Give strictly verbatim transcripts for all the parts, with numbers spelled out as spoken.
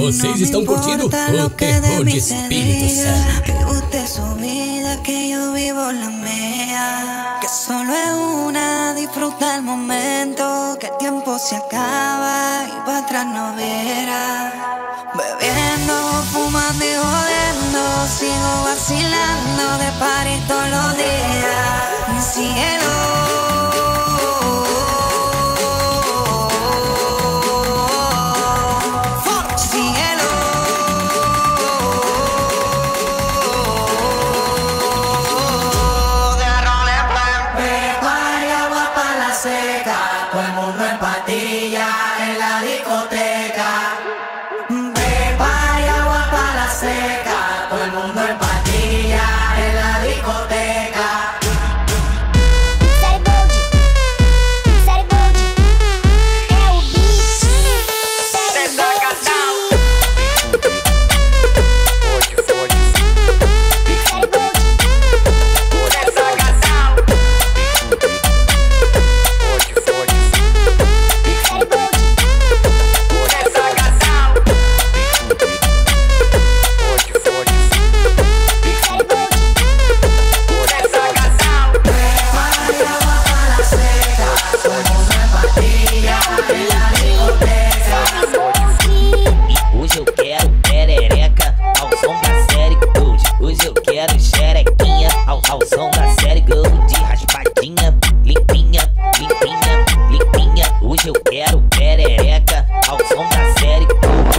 Vocês estão curtindo o terror de Espírito Santo. Que usted su vida, que yo vivo la mía. Que solo es una, disfruta el momento. Que el tiempo se acaba y para atrás no verá. Bebiendo, fumando y jodiendo, sigo vacilando de party todos los días. Mi cielo. Todo el mundo en patilla en la discoteca. Beba y agua para la seca. Todo el mundo en patilla en la discoteca. Série Gold, Série Gold, é o beat. Série Gold. Fode, fode. Série Gold. Hoje eu quero perereca ao som da série Gold. Hoje eu quero xerequinha ao, ao som da série Gold. Raspadinha, limpinha, limpinha, limpinha. Hoje eu quero perereca ao som da série Gold.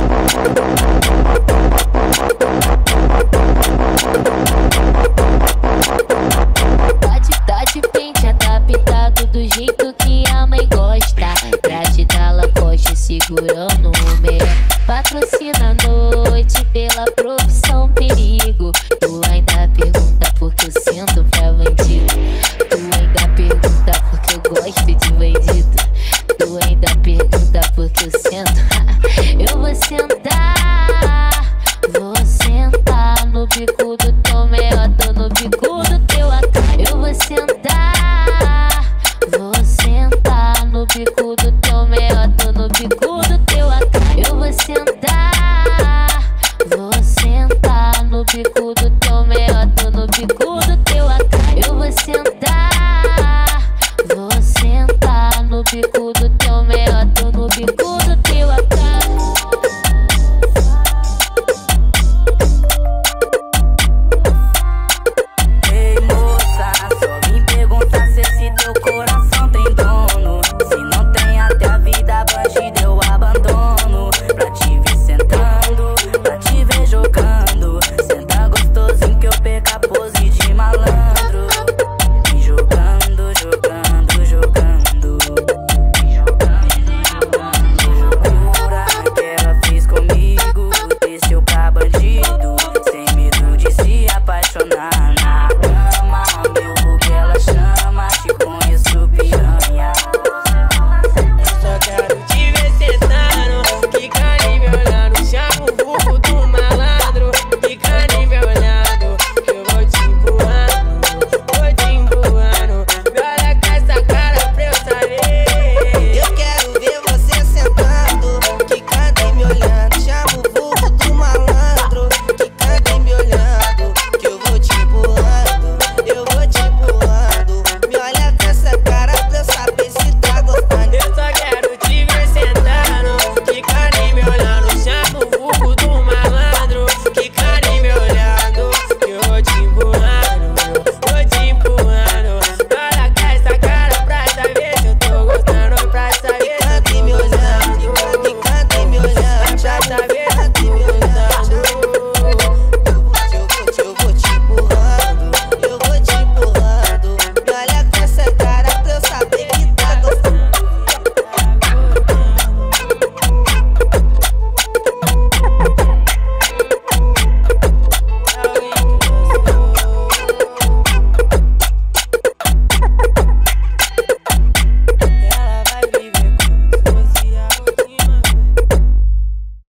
Pode tá de pente adaptado do jeito que a mãe gosta. Pra te dar lacoste segurando o meio. Patrocina a noite pela profissão perigo. Tu ainda pergunta por que eu sinto pra bandido. Tu ainda pergunta por que eu gosto de bandido. Tu ainda pergunta por que eu sinto. Eu vou sentar, vou sentar no bico do teu meado, no bico do teu A K. Eu vou sentar, vou sentar no bico do teu meado, no bico do teu A K. Eu vou sentar, vou sentar no bico do teu meado, no bico do teu A K. Eu vou sentar, vou sentar no bico do teu meado, no bico do teu A K. Ei moça, só vim perguntar se esse teu coração tem dono. Se não tem, até a vida bandida eu abandono. Pra te ver sentando, pra te ver jogando. Senta gostosinho que eu perco a pose de malandro. E jogando, jogando, jogando. E jogando, jogando. Loucura que ela fez comigo, desceu pra bandido. Sem medo de se apaixonar. Na cama, meu bug ela chama. Te conheço piranha. Só quero te ver sentando, quica e me olhando, chama o vulgo